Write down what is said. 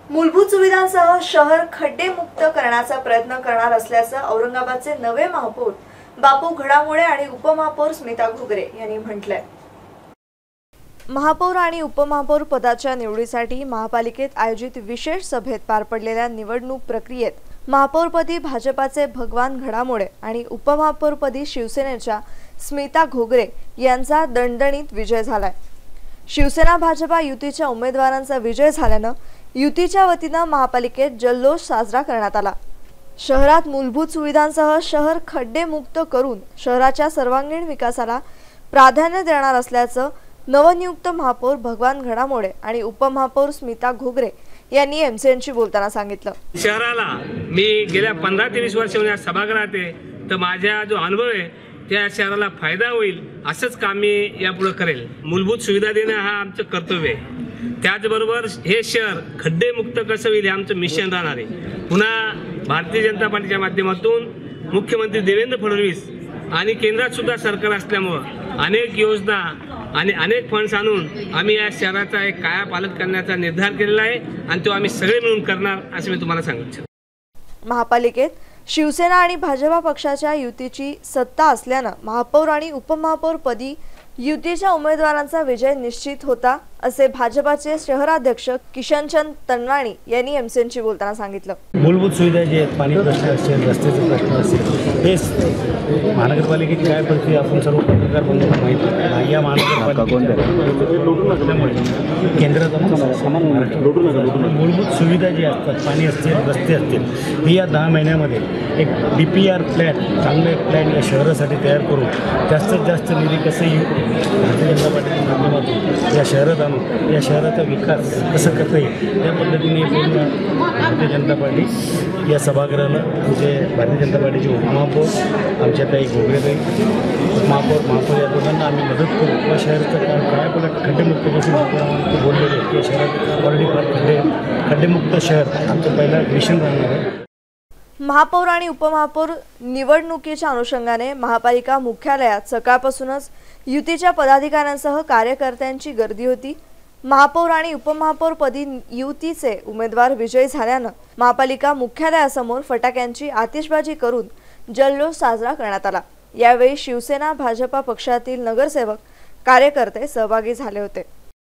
मूलभूत सुविधांसह शहर खड्डेमुक्त करण्याचा प्रयत्न करणार असल्याचं औरंगाबादचे नवे महापौर बापू घडामोळे आणि उपमहापौर स्मिता घोगरे यांनी म्हटलंय। महापौर आणि उपमहापौर पदाच्या निवडीसाठी महापालिकेत आयोजित विशेष सभेत पार पडलेल्या निवडणूक प्रक्रियेत महापौरपदी भाजपाचे भगवान घडामोळे आणि उपमहापौरपदी शिवसेनेच्या स्मिता घोगरे यांचा दणदणीत विजय झालाय। शिवसेना भाजपा युतीच्या उमेदवारांचा विजय झाल्यानं युतीच्या वतीनं महापालिकेत जल्लोष साजरा करण्यात आला। शहरात मूलभूत सुविधांसह शहर खड्डेमुक्त करून शहराच्या सर्वांगीण विकासाला प्राधान्य देणार असल्याचं नवनियुक्त महापौर भगवान घडामोळे आणि उपमहापौर स्मिता घोगरे यांनी एमसीएनशी बोलताना सांगितलं। शहराला मी गेल्या 15 ते 20 वर्षांपासून सभागृहात आहे, तर माझा जो अनुभव आहे त्या शहराला फायदा होईल असंच काम मी यापुढे करेल। मूलभूत सुविधा देणं हा आमचं कर्तव्य आहे। त्याचबरोबर हे शहर खड्डेमुक्त कसं होईल हे आमचं मिशन राहणार आहे। पुन्हा भारतीय जनता पार्टीच्या माध्यमातून मुख्यमंत्री देवेंद्र फडणवीस आणि केंद्रात सुद्धा सरकार असल्यामुळे अनेक योजना आणि अनेक फंड्स आणून आम्ही या शहराचा एक कायापालट करण्याचा निर्धार केलेला आहे आणि तो आम्ही सगळे मिळून करणार असं मी तुम्हाला सांगतो। महापालिकेत शिवसेना आणि भाजपा पक्षाच्या युतीची सत्ता असल्यानं महापौर आणि उपमहापौर पदी युतीच्या उमेदवारांचा विजय निश्चित होता असे भाजपाचे शहराध्यक्ष किशनचंद तनवाणी यांनी एमसीएनशी बोलताना सांगितलं। मूलभूत सुविधा जे आहेत, पाणी प्रश्न असेल, रस्त्याचे प्रश्न असेल, हे महानगरपालिकेची काय पद्धती आपण सर्व पत्रकार बंधूंना माहिती आहे। या महानगरपालिका केंद्रात मूलभूत सुविधा जी असतात, पाणी असतील, रस्ते असतील, ही या 10 महिन्यामध्ये एक DPR प्लॅन, चांगले प्लॅन या शहरासाठी तयार करून जास्तीत जास्त निधी कसं भारतीय जनता पार्टीच्या माध्यमातून या शहरात आणून या शहराचा विकास कसं करता येईल त्या पद्धतीने भारतीय जनता पार्टी या सभागृहाला आमचे भारतीय जनता पार्टीचे उपमहापौर आमच्या ताई घोगरेताई महापौर या दोघांना आम्ही मदत करू किंवा शहराचं काय पडलं खड्डेमुक्तपासून बोललेले की शहरात ऑलरेडी फार खड्डेमुक्त शहर आमचं पहिलं मिशन राहणार आहे। महापौर आणि उपमहापौर निवडणुकीच्या अनुषंगाने महापालिका मुख्यालयात सकाळपासूनच युतीच्या पदाधिकाऱ्यांसह कार्यकर्त्यांची गर्दी होती। महापौर आणि उपमहापौर पदी युतीचे उमेदवार विजयी झाल्यानं महापालिका मुख्यालयासमोर फटाक्यांची आतिषबाजी करून जल्लोष साजरा करण्यात आला। यावेळी शिवसेना भाजपा पक्षातील नगरसेवक कार्यकर्ते सहभागी झाले होते।